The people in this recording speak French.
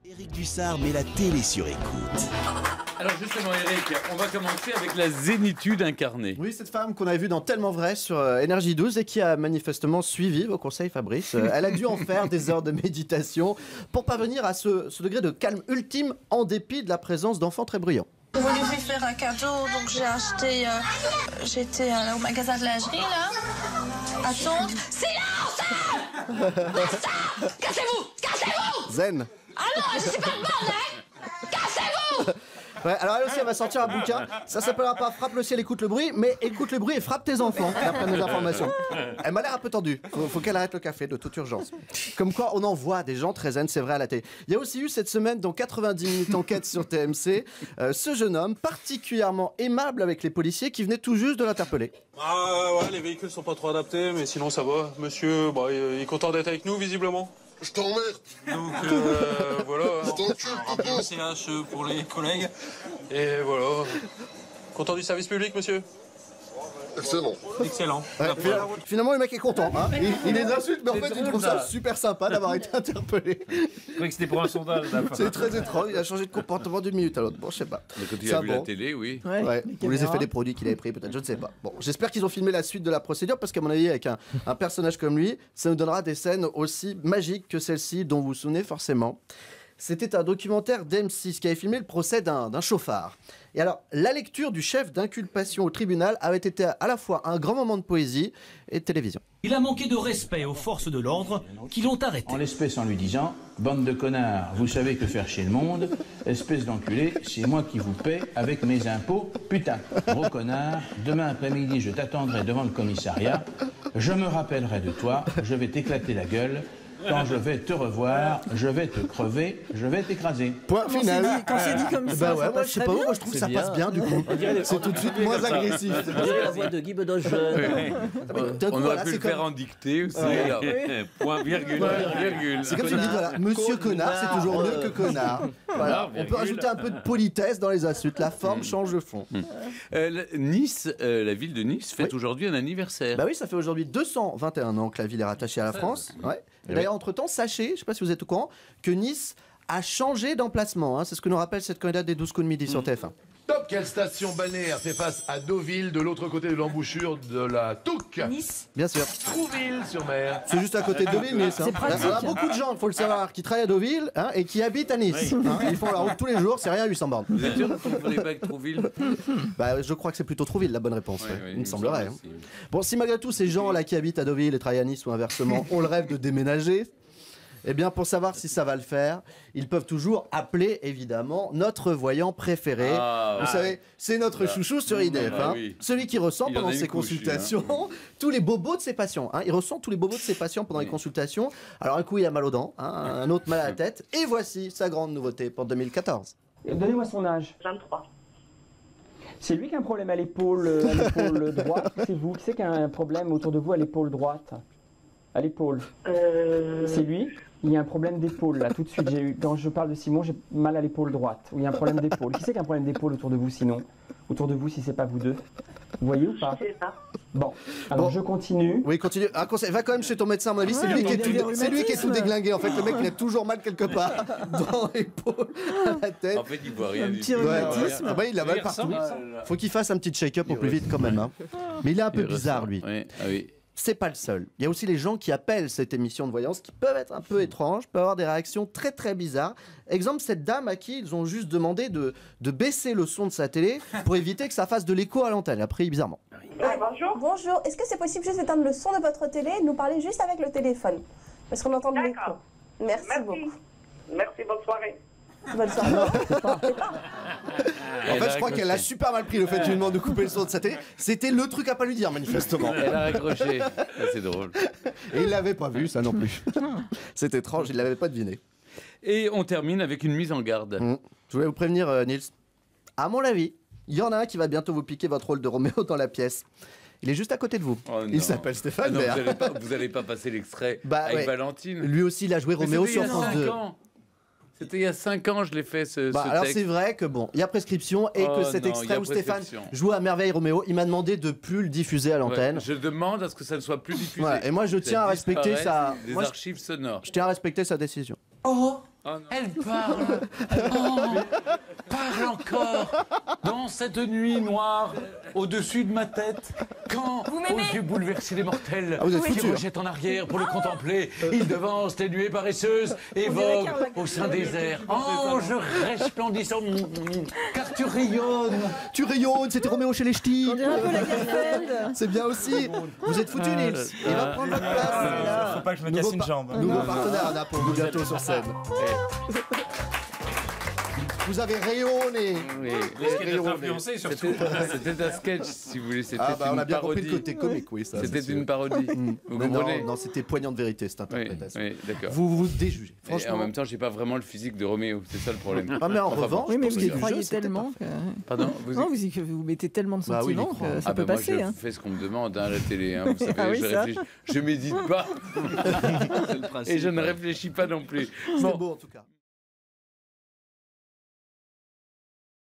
Éric Dussard met la télé sur écoute. Alors justement Éric, on va commencer avec la zénitude incarnée. Oui, cette femme qu'on avait vue dans Tellement Vrai sur Énergie 12 et qui a manifestement suivi vos conseils, Fabrice. Elle a dû en faire des heures de méditation pour parvenir à ce degré de calme ultime en dépit de la présence d'enfants très bruyants. On voulait lui faire un cadeau, donc j'ai acheté... J'étais au magasin de lingerie, là. Attends. Silence! Cassez-vous! Cassez-vous! Zen. Ah non, je suis pas de bande, hein! Cassez-vous! Ouais, alors elle aussi, elle va sortir un bouquin. Ça s'appellera pas Frappe le ciel, écoute le bruit, mais écoute le bruit et frappe tes enfants, d'après mes informations. Elle m'a l'air un peu tendue. Faut qu'elle arrête le café de toute urgence. Comme quoi, on en voit des gens très zen, c'est vrai à la télé. Il y a aussi eu cette semaine, dans 90 minutes enquête sur TMC, ce jeune homme particulièrement aimable avec les policiers qui venaient tout juste de l'interpeller. Ah ouais, les véhicules sont pas trop adaptés, mais sinon ça va. Monsieur, bah, il est content d'être avec nous, visiblement. Je t'emmerde. Donc voilà. Un CH pour les collègues. Et voilà. Content du service public, monsieur? Excellent. Excellent. Ouais, finalement, le mec est content. Hein. Il les insulte, mais en fait, il trouve ça super sympa d'avoir été interpellé. Je croyais que c'était pour un sondage. C'est très étrange. Il a changé de comportement d'une minute à l'autre. Bon, je sais pas. Mais quand il a vu la télé, oui. Ouais. Ou les effets des produits qu'il avait pris, peut-être, je ne sais pas. Bon, j'espère qu'ils ont filmé la suite de la procédure parce qu'à mon avis, avec un personnage comme lui, ça nous donnera des scènes aussi magiques que celle-ci, dont vous vous souvenez forcément. C'était un documentaire d'M6 qui avait filmé le procès d'un chauffard. Et alors, la lecture du chef d'inculpation au tribunal avait été à la fois un grand moment de poésie et de télévision. Il a manqué de respect aux forces de l'ordre qui l'ont arrêté. En l'espèce en lui disant « Bande de connards, vous savez que faire chez le monde, espèce d'enculé, c'est moi qui vous paie avec mes impôts, putain, gros connard, demain après-midi je t'attendrai devant le commissariat, je me rappellerai de toi, je vais t'éclater la gueule, quand je vais te revoir, je vais te crever, je vais t'écraser. » Point final. Quand c'est dit comme ça, ouais, moi, je sais pas où, moi je trouve que ça passe bien du coup. C'est tout de suite moins agressif. la voix de Guy Bedos jeune. On aurait pu le faire en dictée aussi. Alors, point, virgule, virgule. C'est comme si on dit, voilà, monsieur connard, c'est toujours mieux que connard. Voilà. On peut rajouter un peu de politesse dans les insultes. La forme change le fond. Nice, la ville de Nice, fête aujourd'hui un anniversaire. Bah oui, ça fait aujourd'hui 221 ans que la ville est rattachée à la France. Ouais. D'ailleurs, entre-temps, sachez, je ne sais pas si vous êtes au courant, que Nice a changé d'emplacement. Hein. C'est ce que nous rappelle cette candidate des 12 coups de midi sur TF1. Top, quelle station balnéaire fait face à Deauville, de l'autre côté de l'embouchure de la Touques? Nice. Bien sûr. Trouville-sur-mer. C'est juste à côté de Deauville, Nice. Hein. Il y a beaucoup de gens, il faut le savoir, qui travaillent à Deauville et qui habitent à Nice. Hein. Ils font la route tous les jours, c'est rien à 800 bornes. Vous êtes sûr que vous ne connaissez pas avec Trouville? Bah, je crois que c'est plutôt Trouville la bonne réponse. Il me semblerait. Hein. Bon, si malgré tout ces gens-là qui habitent à Deauville et travaillent à Nice ou inversement ont le rêve de déménager, eh bien, pour savoir si ça va le faire, ils peuvent toujours appeler, évidemment, notre voyant préféré. Vous savez, c'est notre chouchou sur IDF. Hein. Oui. Celui qui ressent Il en pendant a ses une couche, consultations tous les bobos de ses patients. Hein. Il ressent tous les bobos de ses patients pendant les consultations. Alors, un coup, il a mal aux dents, hein, un autre mal à la tête. Et voici sa grande nouveauté pour 2014. Donnez-moi son âge. 23. C'est lui qui a un problème à l'épaule droite. C'est vous. Qui c'est qui a un problème autour de vous à l'épaule droite? À l'épaule. C'est lui. Il y a un problème d'épaule là, tout de suite. Quand je parle de Simon, j'ai mal à l'épaule droite. Ou il y a un problème d'épaule. Qui c'est qui a un problème d'épaule autour de vous sinon? Autour de vous si c'est pas vous deux. Vous voyez ou pas? C'est ça. Bon, alors je continue. Oui, continue. Un conseil, va quand même chez ton médecin, à mon avis. C'est lui qui est tout déglingué. En fait, le mec, il a toujours mal quelque part. Dans l'épaule, à la tête. En fait, il voit rien du tout. Ah bah, il a mal partout. Faut qu'il fasse un petit check-up au plus vite quand même. Hein. Mais il est un peu bizarre, lui. Oui. Ah oui. C'est pas le seul. Il y a aussi les gens qui appellent cette émission de voyance qui peuvent être un peu étranges, peuvent avoir des réactions très très bizarres. Exemple, cette dame à qui ils ont juste demandé de baisser le son de sa télé pour éviter que ça fasse de l'écho à l'antenne. Elle a pris bizarrement. Bonjour. Bonjour, est-ce que c'est possible juste d'éteindre le son de votre télé et de nous parler juste avec le téléphone? Parce qu'on entend de l'écho. Merci beaucoup. Merci, bonne soirée. Bonne soirée. En fait, je crois qu'elle a super mal pris le fait que je lui demande de couper le son de sa télé. C'était le truc à pas lui dire, manifestement. Elle a raccroché. C'est drôle. Et il l'avait pas vu, ça non plus. C'est étrange, il l'avait pas deviné. Et on termine avec une mise en garde. Je voulais vous prévenir, Nils. À mon avis, il y en a un qui va bientôt vous piquer votre rôle de Roméo dans la pièce. Il est juste à côté de vous. Oh il s'appelle Stéphane Bern. Vous n'allez pas passer l'extrait avec ouais. Valentine. Lui aussi, il a joué Roméo sur France 2. C'était il y a 5 ans, je l'ai fait ce alors texte. c'est vrai que bon, il y a prescription et que cet extrait où Stéphane joue à merveille Roméo, il m'a demandé de plus le diffuser à l'antenne. Ouais, je demande à ce que ça ne soit plus diffusé. Ouais, et moi je tiens à respecter des archives sonores. Je tiens à respecter sa décision. Oh, Elle parle. Parle encore. Dans cette nuit noire, au-dessus de ma tête, quand, aux yeux bouleversés des mortels, qui rejettent en arrière pour le contempler, il devance les nuées paresseuses et vogue au sein des airs. Ange resplendissant, car tu rayonnes. Tu rayonnes, c'était Roméo chez les Ch'tis. On dirait un peu la Garfield. C'est bien aussi. Vous êtes foutus, Nils. Il va prendre votre place. Faut pas que je me casse une jambe. Nouveau partenaire, Anna, pour vous bientôt sur scène. Vous avez rayonné. Oui. Influencé surtout. C'était un sketch, si vous voulez. C'était on a bien parodie. compris le côté comique, oui. C'était une parodie. Vous comprenez? Non, c'était poignant de vérité, cette interprétation. Oui, d'accord. Vous déjugez. Et en même temps, j'ai pas vraiment le physique de Roméo. C'est ça le problème. Ah, mais en revanche, oui, mais vous y jeu, croyez c'était tellement. Pardon, Non, vous mettez tellement de sentiments que ça peut passer. Moi, je fais ce qu'on me demande à la télé. Vous savez, je médite pas. Et je ne réfléchis pas non plus. C'est beau, en tout cas.